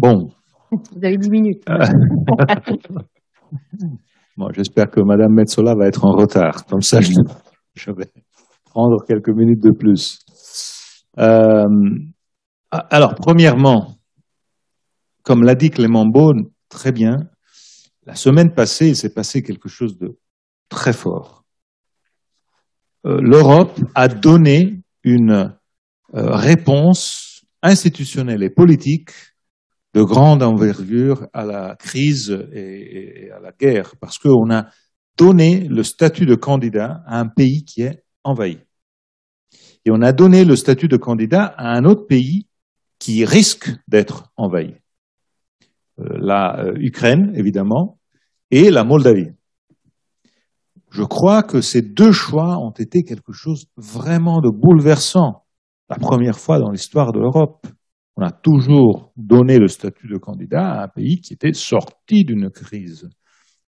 Bon. Vous avez 10 minutes. Bon, j'espère que Madame Metsola va être en retard. Comme ça, je vais prendre quelques minutes de plus. Alors, premièrement, comme l'a dit Clément Beaune, très bien, la semaine passée, il s'est passé quelque chose de très fort. L'Europe a donné une réponse institutionnelle et politique de grande envergure à la crise et à la guerre, parce qu'on a donné le statut de candidat à un pays qui est envahi. Et on a donné le statut de candidat à un autre pays qui risque d'être envahi. La Ukraine, évidemment, et la Moldavie. Je crois que ces deux choix ont été quelque chose vraiment de bouleversant. La première fois dans l'histoire de l'Europe. On a toujours donné le statut de candidat à un pays qui était sorti d'une crise